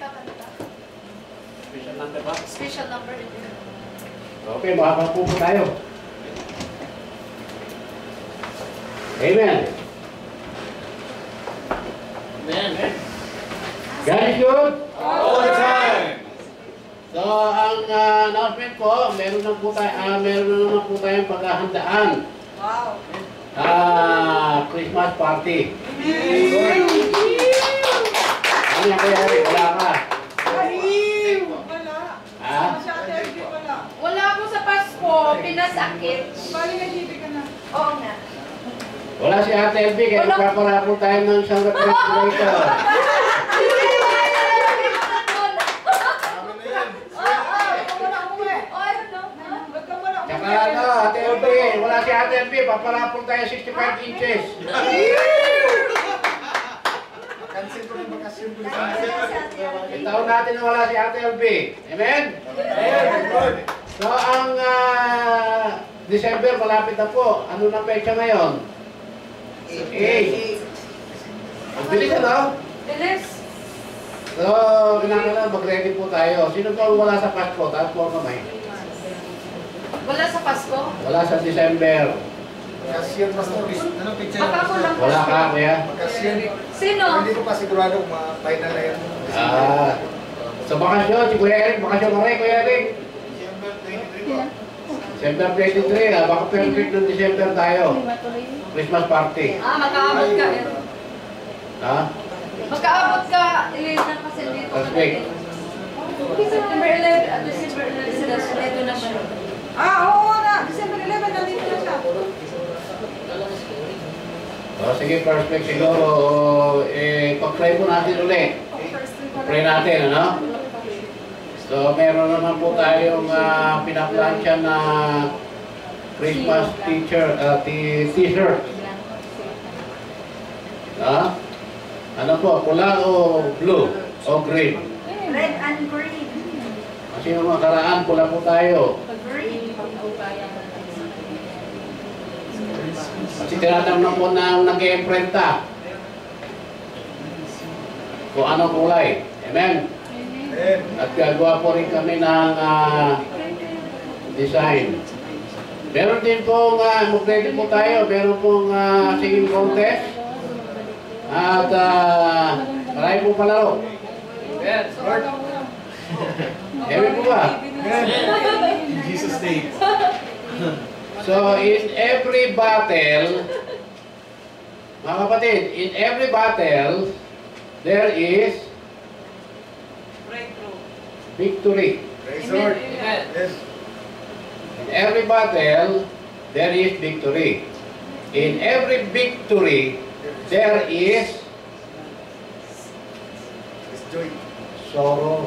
kakanta. Special number ba? Special number. Okay, makakapo po tayo. Amen. Amen. God is good. All the time. So, ang announcement po, meron na naman po tayong paghahandaan. Wow. Christmas party. Ano yan kaya rin? Wala ka? Wala. Ha? Wala ako sa Pasko, pinasakit. Bali na ka na. Oo nga. Wala si Ate Elby, kaya magpapara po tayo ng isang refrigerator. Tsaka ano, Ate Elby, wala si Ate Elby, papara po tayo 65 inches. Itaon natin na wala si Ate Elby. Amen? So, ang December, malapit na po. Ano na pecha ngayon? 8. Ang bilis ano? Bilis. So, kinakailangan mag-ready po tayo. Sino po wala sa Pasko? Taas po kamay. Wala sa Pasko? Wala sa December. Kasyan, Pastor. Anong picture? Baka ko lang Wala ka, kuya? Kasyan. Sino? Hindi ko pa sigurado kung ma-final na yan. Sa bakasyon, si Kuya Eric, bakasyon ka rin, Kuya Eric. December 23, baka perfect ng December tayo. Christmas party. Magkaabot ka. Ha? Magkaabot ka, Elena, kasi dito Last week. December 11, December 11, dito na siya. Oo na, December 11, nandito na siya. Sige, perfect siguro. Pag-pray po natin ulit. Pray natin, ano? So, meron naman po tayong pinaplansya na Christmas t-shirt. Ano po? Pula o blue? O green? Red and green. Kasi nung makaraan, pula po tayo. Green. Kasi tinatanong po na nag-i-imprenta kung anong kulay. Amen? At gagawa po rin kami ng design. Meron din pong, mag-ready po tayo, meron pong singing contest. At marami pong palaro. Amen po ba? In Jesus' name. So, in every battle, mga kapatid, in every battle, there is victory. Praise the Lord. Amen. Yes. In every battle, there is victory. In every victory, there is It's joy. sorrow.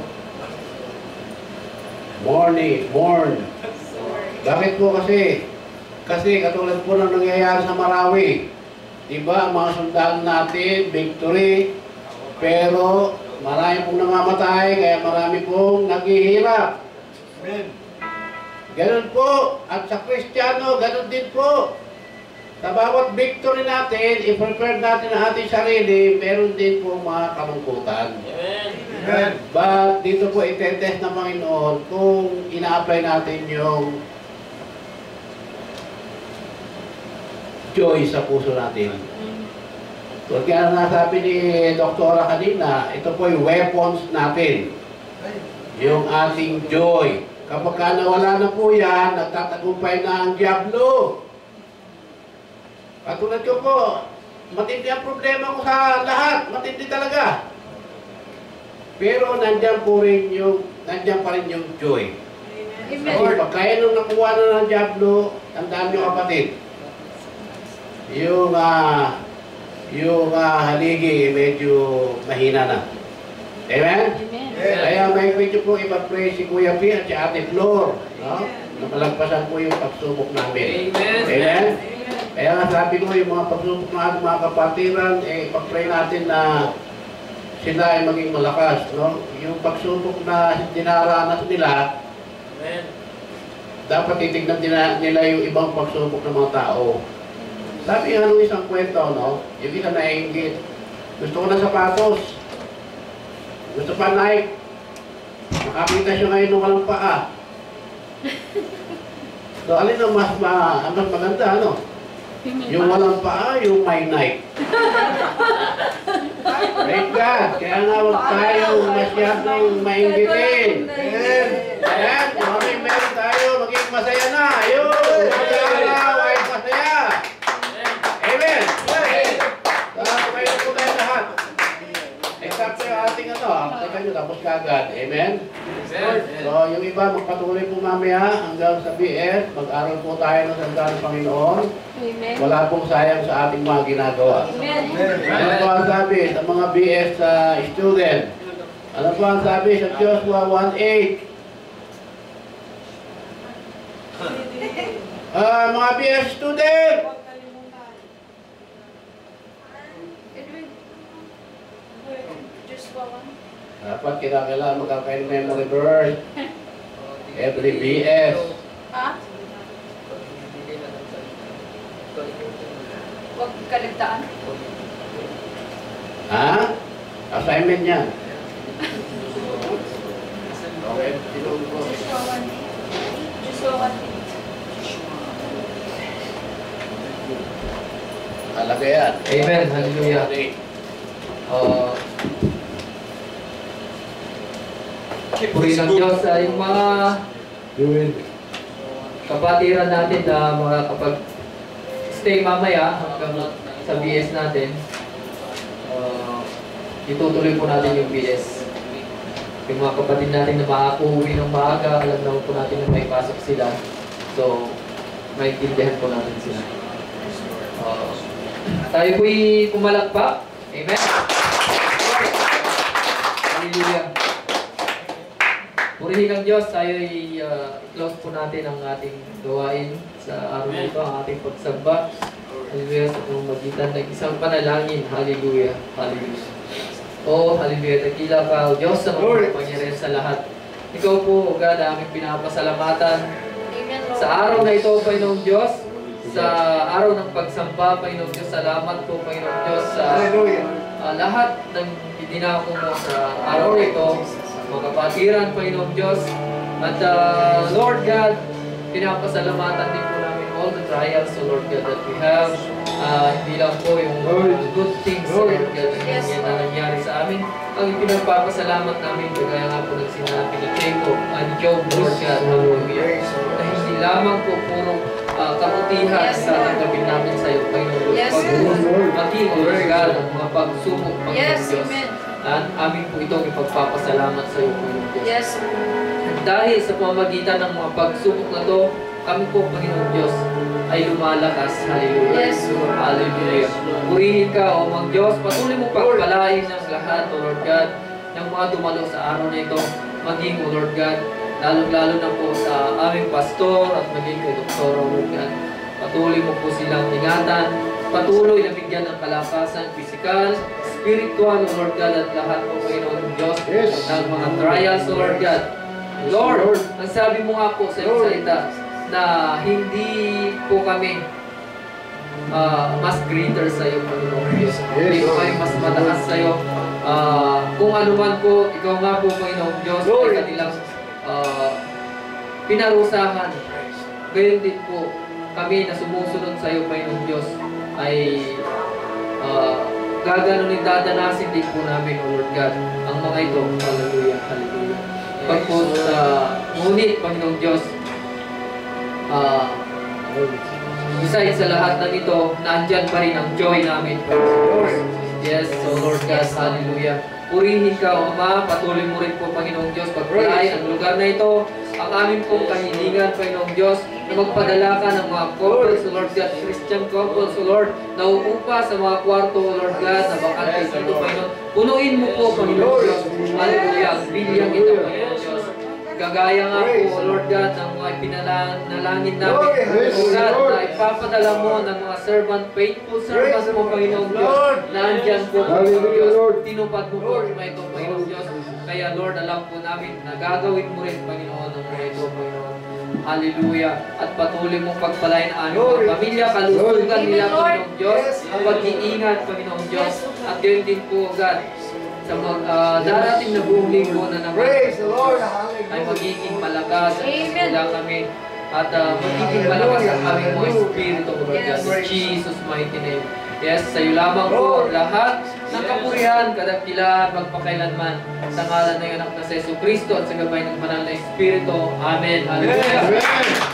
Mourn. Bakit po kasi? Kasi katulad po ng nangyayari sa Marawi. Diba, ang mga sundalo natin, victory, pero marami pong namamatay, kaya marami pong naghihirap. Amen. Ganun po. At sa Kristiyano, ganun din po. Sa bawat victory natin, i-prepare natin ang ating sarili, meron din po mga kalungkutan. Amen. But dito po itetest ng Panginoon kung ina-apply natin yung joy sa puso natin. So, kaya nasabi ni Doktora kanina, ito po yung weapons natin. Yung ating joy. Kapag ka nawala na po yan, nagtatagumpay na ang diablo. Katulad ko po, matindi ang problema ko sa lahat. Matindi talaga. Pero nandiyan pa rin yung joy. Kasi pag kaya nung nakuha na ng diablo, tandaan nyo kapatid, yung haligi medyo mahina na. Amen? Kaya may medyo po ipag-pray si Kuya P at si Ate Flor. No? Napalagpasan po yung pagsubok namin. Amen? Kaya nga sabi ko yung mga pagsubok ng ating mga kapatiran, ipag-pray natin na sila ay maging malakas. No? Yung pagsubok na dinaranas nila, dapat titignan nila yung ibang pagsubok ng mga tao. Sabi nga nung isang kwento, no? Yung isa naiinggit. Gusto ko ng sapatos. Gusto pa, Nike? Nakakita siya ngayon ng walang paa. So, alin ang mas maganda, ano? Yung walang paa, yung may Nike. Thank God. Kaya nga huwag tayong masyadong mainggitin. Ayan, kung meron tayo, maging masaya na. Ayun, mag-aaraw ay masaya. Amen. Mayroon po tayo lahat. Except yung ating kita nyo, tapos kagad. Amen? So, yung iba, magpatuloy po mamaya hanggang sa BS. Mag-aral po tayo ng salita ng Panginoon. Amen. Wala pong sayang sa ating mga ginagawa. Amen. Ano po ang sabi sa mga BS student? Ano po ang sabi sa Joshua 1:8? Mga BS student! Dapat kailangan magkakain memory verse. Every BS. Ha? Huwag kaligtaan. Ha? Assignment yan. Okay, tinulog ko. Joshua 1:8. Talaga yan. Amen. Hallelujah. Purihin ng Diyos sa yung mga kapatiran natin na mga kapag stay mamaya hanggang sa BS natin. Itutuloy po natin yung BS. Yung mga kapatid natin na makakuwi ng maaga, alam naman po natin na may pasok sila. So, maintindihan po natin sila. Tayo po'y pumalakpak. Amen. Hallelujah. Purihin ng Diyos, tayo'y close po natin ang ating gawain sa araw nito, ang ating pagsamba. Hallelujah, sa pamamagitan ng isang panalangin. Hallelujah. Hallelujah. Oh, hallelujah. Takila ka, O Diyos, sa mga pangyarihan sa lahat. Ikaw po, O God, aming pinapasalamatan. Amen, Lord. Sa araw na ito, Panginoong Diyos, sa araw ng pagsamba, Panginoong Diyos, salamat po, Panginoong Diyos, sa lahat ng idinako mo sa araw na ito, mga kapatiran, Panginoong Diyos. At Lord God, pinapasalamatan din po namin all the trials, so Lord God, that we have. Hindi lang po yung good things, Lord God, na nangyari sa amin. Ang pinagpapasalamat namin, kagaya nga po ng sinabi ni Jacob, and Job, Lord God, hallelujah. Na hindi lamang po puro kabutihan sa tanggapin namin sa iyo, Panginoon. Yes, Maging, Lord God, ang mga pagsubok, Panginoon Yes, Diyos. amen. At amin po itong ipagpapasalamat sa iyo, Panginoon Diyos. Yes. At dahil sa pamamagitan ng mga pagsubok na to, kami po, Panginoon Diyos, ay lumalakas. Hallelujah. Yes, Lord. Hallelujah. Purihin ka, O Mang Diyos. Patuloy mo pagpalain ng lahat, O Lord God, ng mga dumalo sa araw na ito. Maging, O Lord God, lalo-lalo na po sa aming pastor at maging kay Dr. Roland. Patuloy mo po silang ingatan. Patuloy na bigyan ng kalakasan, physical, spiritual, O Lord God, at lahat po, Panginoon Diyos, ng mga trials, O Lord God. Lord, ang sabi mo nga po sa iyong salita, na hindi po kami mas greater sa iyo, Panginoon Diyos. Hindi po kami mas mataas sa iyo. Kung ano man po, ikaw nga po, Panginoon Diyos, ay kanilang pinarusahan. Gayon din po, kami na sumusunod sa iyo, Panginoon Diyos, ay gaganunin, dadanasin din po namin, O Lord God, ang mga ito. Hallelujah, hallelujah. Pagpos, ngunit, Panginoong Diyos, besides sa lahat ng ito, nandyan pa rin ang joy namin. Yes, so Lord God, hallelujah. Purihin ka, O Ama, patuloy mo rin po, Panginoong Diyos, pagpalay ang lugar na ito, ang aming pong kahilingan, Panginoong Diyos, na magpadala ka ng mga couples, O Lord God, Christian couples, O Lord, na uupa sa mga kwarto, O Lord God, na bakante dito, Panginoon. Punuin mo po, Panginoong Diyos, hallelujah, ang bilyang ito, Panginoong Diyos. Kagaya nga po, O Lord God, ng mga pinalangin namin, O God, na ipapadala mo ng mga servant, faithful servants mo, Panginoong Diyos, na andyan po, Panginoong Diyos, tinupad mo po mga ito, Panginoong Diyos. Kaya Lord, alam po namin na gagawin mo rin, Panginoon, ang mga ito, Panginoon. Hallelujah. At patuloy mong pagpalain ang aming mga pamilya, kalusugan nila, Panginoong Diyos, ang pag-iingat, Panginoong Diyos. At gayon din po, God, sa darating na buong linggo na naman. Praise the Lord. Ay Hallelujah. magiging malakas at Amen. simula kami at magiging malakas ang aming mga espiritu, Lord God, in Jesus' mighty name. Yes, sa iyo lamang po ang lahat ng kapurihan, kadakilaan, magpakailanman sa ngalan ng anak na sa Jesu Kristo at sa gabay ng banal na Espiritu. Amen. Hallelujah. Amen.